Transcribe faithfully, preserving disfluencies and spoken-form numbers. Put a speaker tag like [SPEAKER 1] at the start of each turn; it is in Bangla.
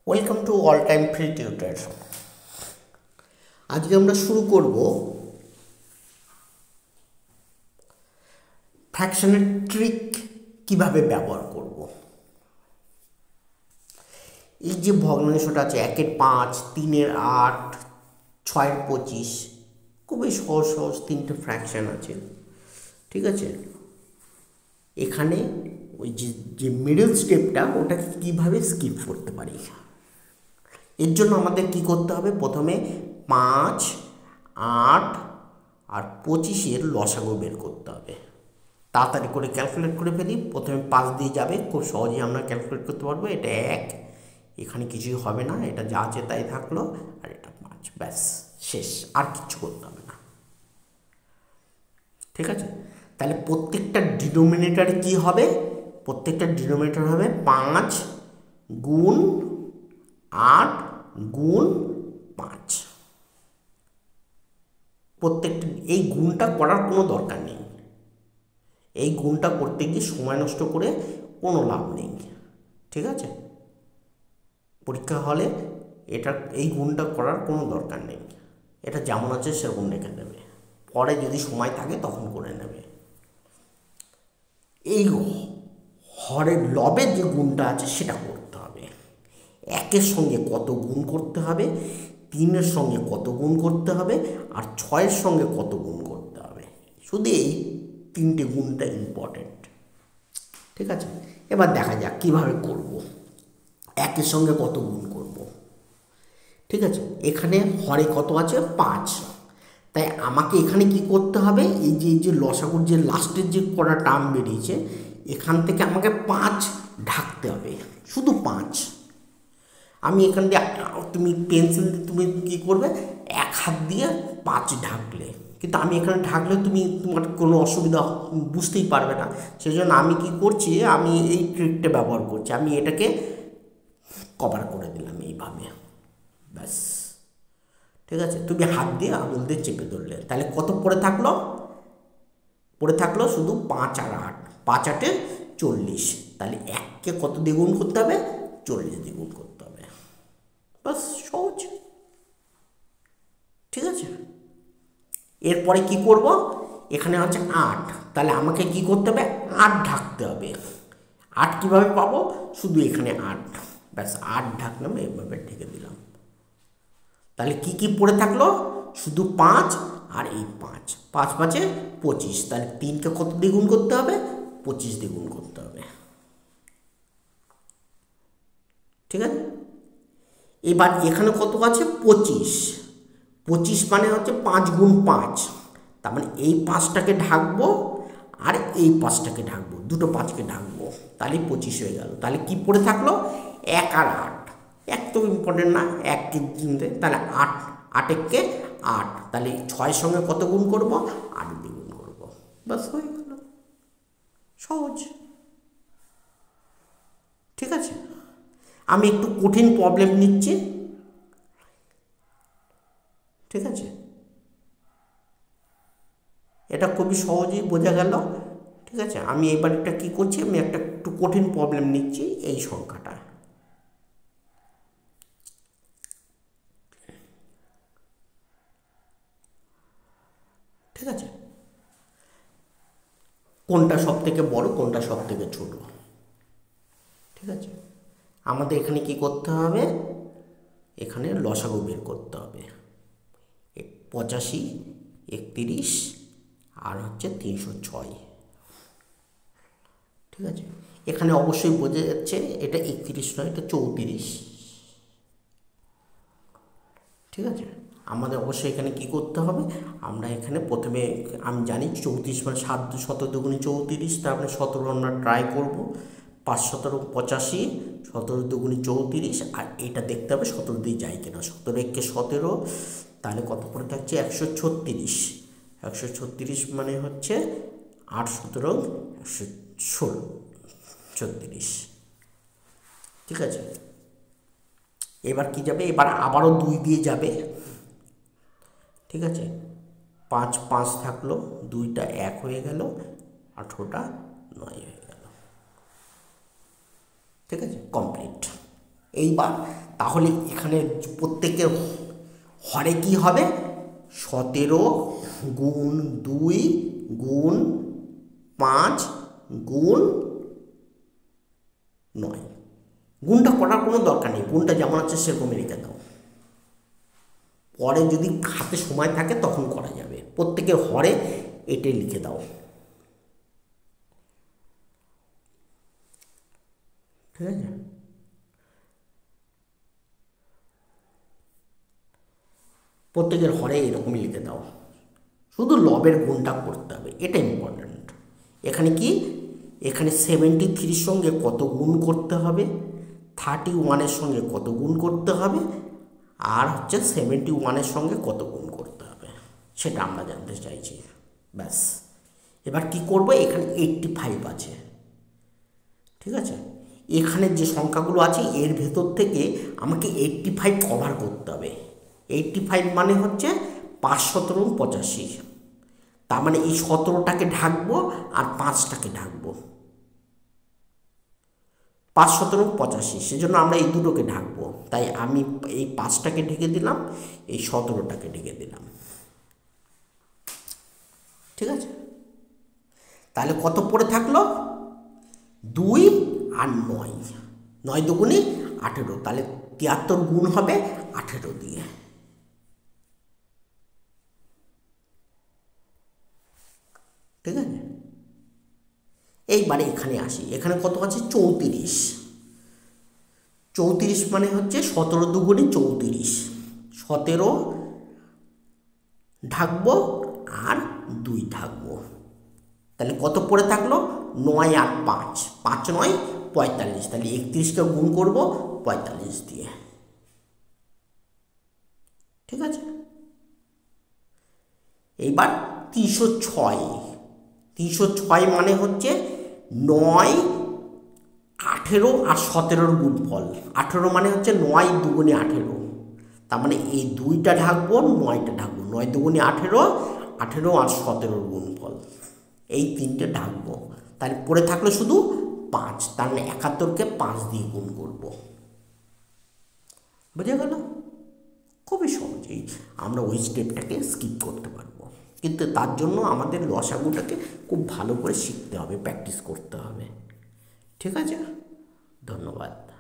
[SPEAKER 1] Welcome to all time free tutor. আজকে আমরা শুরু করব ফ্র্যাকশনের ট্রিক কিভাবে ব্যবহার করব। এই যে ভগ্নাংশটা আছে একের পাঁচ, তিনের আট, ছয়ের পঁচিশ, খুবই সহজ সহজ তিনটে ফ্র্যাকশন আছে, ঠিক আছে। এখানে ওই যে যে মিডল স্টেপটা ওটাকে কীভাবে স্কিপ করতে পারি, এর জন্য আমাদের কি করতে হবে, প্রথমে পাঁচ, আট আর পঁচিশের লসাগু বের করতে হবে। তাড়াতাড়ি করে ক্যালকুলেট করে ফেলি। প্রথমে পাঁচ দিয়ে যাবে, খুব সহজেই আমরা ক্যালকুলেট করতে পারবো। এটা এক, এখানে কিছুই হবে না, এটা যা আছে তাই থাকলো, আর এটা পাঁচ, ব্যাস শেষ, আর কিচ্ছু করতে হবে না, ঠিক আছে। তাহলে প্রত্যেকটা ডিনোমিনেটরে কি হবে, প্রত্যেকটা ডিনোমিনেটর হবে পাঁচ গুণ আট গুণ পাঁচ। প্রত্যেকটা এই গুণটা করার কোনো দরকার নেই, এই গুণটা করতে গিয়ে সময় নষ্ট করে কোনো লাভ নেই, ঠিক আছে। পরীক্ষা হলে এটা এই গুণটা করার কোনো দরকার নেই, এটা যেমন আছে সেরকম রেখে দেবে, পরে যদি সময় থাকে তখন করে নেবে। এই হরের লবের যে গুণটা আছে সেটা করতে হবে। একের সঙ্গে কত গুণ করতে হবে, তিনের সঙ্গে কত গুণ করতে হবে, আর ছয়ের সঙ্গে কত গুণ করতে হবে, শুধু এই তিনটে গুণটা ইম্পর্টেন্ট, ঠিক আছে। এবার দেখা যাক কীভাবে করব। একের সঙ্গে কত গুণ করব, ঠিক আছে। এখানে হরে কত আছে, পাঁচ, তাই আমাকে এখানে কি করতে হবে, এই যে এই যে লসাগুর যে লাস্টের যে কটা টার্ম বেরিয়েছে এখান থেকে আমাকে পাঁচ ঢাকতে হবে, শুধু পাঁচ। আমি এখান দিয়ে, তুমি পেন্সিল তুমি কী করবে, এক হাত দিয়ে পাঁচ ঢাকলে, কিন্তু আমি এখানে ঢাকলে তুমি তোমার কোনো অসুবিধা বুঝতেই পারবে না। সেই জন্য আমি কি করছি, আমি এই ট্রিকটা ব্যবহার করছি, আমি এটাকে কভার করে দিলাম এইভাবে, ব্যাস, ঠিক আছে। তুমি হাত দিয়ে আঙুল দিয়ে চেপে ধরলে, তাহলে কত পড়ে থাকলো, পড়ে থাকলো শুধু পাঁচ আর আট, পাঁচ আটে চল্লিশ, তাহলে এককে কত দ্বিগুণ করতে হবে, চল্লিশ দ্বিগুণ করতে হবে, বাস, সহজ, ঠিক আছে। এরপরে কি করব, এখানে হচ্ছে আট, তাহলে আমাকে কি করতে হবে, আট ঢাকতে হবে। আট কীভাবে পাবো, শুধু এখানে আট, ব্যাস, আট ঢাকলাম, এইভাবে ঢেকে দিলাম। তাহলে কি কি পড়ে থাকলো, শুধু পাঁচ আর এই পাঁচ, পাঁচ পাঁচে পঁচিশ, তাহলে তিনকে কত দ্বিগুণ করতে হবে, পঁচিশ দ্বিগুণ করতে হবে, ঠিক আছে। এবার এখানে কত আছে, পঁচিশ, পঁচিশ মানে হচ্ছে পাঁচ গুণ পাঁচ, তার মানে এই পাঁচটাকে ঢাকবো আর এই পাঁচটাকে ঢাকবো, দুটো পাঁচকে ঢাকবো, তাহলে পঁচিশ হয়ে গেল। তাহলে কি পড়ে থাকলো, এক আর আট, এক তো ইম্পর্টেন্ট না, এক কিনতে, তাহলে আট, আট এককে আট, তাহলে ছয়ের সঙ্গে কত গুণ করবো, আট দ্বিগুণ করবো, বাস হয়ে গেল, সহজ, ঠিক আছে। আমি একটু কঠিন প্রবলেম নিচ্ছি, ঠিক আছে। এটা খুবই সহজেই বোঝা গেল, ঠিক আছে। আমি এবার এটা কী করছি, আমি একটা একটু কঠিন প্রবলেম নিচ্ছি, এই সংখ্যাটা, ঠিক আছে। কোনটা সব থেকে বড়, কোনটা সব থেকে ছোট, ঠিক আছে। আমাদের এখানে কি করতে হবে, এখানে লসাগু বের করতে হবে। পঁচাশি, একত্রিশ আর হচ্ছে তিনশো ছয়, ঠিক আছে। এখানে অবশ্যই বোঝা যাচ্ছে এটা একত্রিশ নয়, এটা চৌত্রিশ, ঠিক আছে। আমাদের অবশ্যই এখানে কি করতে হবে, আমরা এখানে প্রথমে, আমি জানি চৌত্রিশ মানে সাত সতেরো দুগুণে চৌত্রিশ, তারপরে সতেরো আমরা ট্রাই করব, পাঁচ সতেরো পঁচাশি, সতেরো দুগুণে চৌত্রিশ, আর এটা দেখতে হবে সতেরো দিয়ে যায় কিনা, সতেরো একে সতেরো, তাহলে কত পড়ে থাকছে, একশো ছত্রিশ, একশো ছত্রিশ মানে হচ্ছে আট সতেরো একশো ষোলো ছত্রিশ, ঠিক আছে। এবার কি যাবে, এবার আবারও দুই দিয়ে যাবে, ঠিক আছে। পাঁচ পাঁচ থাকলো, দুইটা এক হয়ে গেল, আঠেরোটা নয় হয়ে গেল, ঠিক আছে, কমপ্লিট। এইবার তাহলে এখানে প্রত্যেকের হরে কি হবে, সতেরো গুণ দুই গুণ পাঁচ গুণ নয়। গুণটা করার কোনো দরকার নেই, গুণটা যেমন আছে সেরকমই রেখে দাও, পরে যদি হাতে সময় থাকে তখন করা যাবে। প্রত্যেকের হরে এটাই লিখে দাও, ঠিক আছে। প্রত্যেকের হরে এরকমই লিখে দাও, শুধু লবের গুণটা করতে হবে, এটা ইম্পর্ট্যান্ট। এখানে কি, এখানে সেভেন্টি থ্রির সঙ্গে কত গুণ করতে হবে, থার্টি ওয়ানের সঙ্গে কত গুণ করতে হবে, আর হচ্ছে সেভেন্টি ওয়ানের সঙ্গে কত গুণ করতে হবে, সেটা আমরা জানতে চাইছি। ব্যাস, এবার কি করব, এখানে এইট্টি ফাইভ আছে, ঠিক আছে। এখানে যে সংখ্যাগুলো আছে এর ভেতর থেকে আমাকে এইট্টি ফাইভ কভার করতে হবে। এইট্টি ফাইভ মানে হচ্ছে পাঁচ সতেরো পঁচাশি, তার মানে এই সতেরোটাকে ঢাকবো আর পাঁচটাকে ঢাকবো, পাঁচ সতেরো পঁচাশি, সেজন্য আমরা এই দুটোকে ঢাকবো। তাই আমি এই পাঁচটাকে ঢেকে দিলাম, এই সতেরোটাকে ঢেকে দিলাম, ঠিক আছে। তাহলে কত পড়ে থাকলো, দুই আর নয়, নয় দুগুণে আঠেরো, তাহলে তিয়াত্তর গুণ হবে আঠেরো দিয়ে, ঠিক আছে। এইবারে এখানে আসি, এখানে কত আছে, চৌত্রিশ। চৌত্রিশ মানে হচ্ছে সতেরো দুগুণে চৌত্রিশ, সতেরো ঢাকবো আর দুই ঢাকবো, তাহলে কত পড়ে থাকলো, নয় আর পাঁচ, পাঁচ নয় পঁয়তাল্লিশ, তাহলে একত্রিশকে গুণ করব পঁয়তাল্লিশ দিয়ে, ঠিক আছে। এইবার তিনশো ছয়, তিনশো ছয় মানে হচ্ছে নয় আঠেরো আর সতেরোর গুণফল, আঠেরো মানে হচ্ছে নয় দুগুণে আঠেরো, তার মানে এই দুইটা ঢাকবো, নয়টা ঢাকবো, নয় দুগুণে আঠেরো, আঠেরো আর সতেরোর গুণফল, এই তিনটে ঢাকবো। তাহলে পড়ে থাকলো শুধু পাঁচ, তার মানে একাত্তরকে পাঁচ দিয়ে গুণ করবো, বুঝে গেল। খুবই সহজেই আমরা ওই স্টেপটাকে স্কিপ করতে পারবো, কিন্তু তার জন্য আমাদের লসাগুটাকে খুব ভালো করে শিখতে হবে, প্র্যাকটিস করতে হবে, ঠিক আছে। ধন্যবাদ।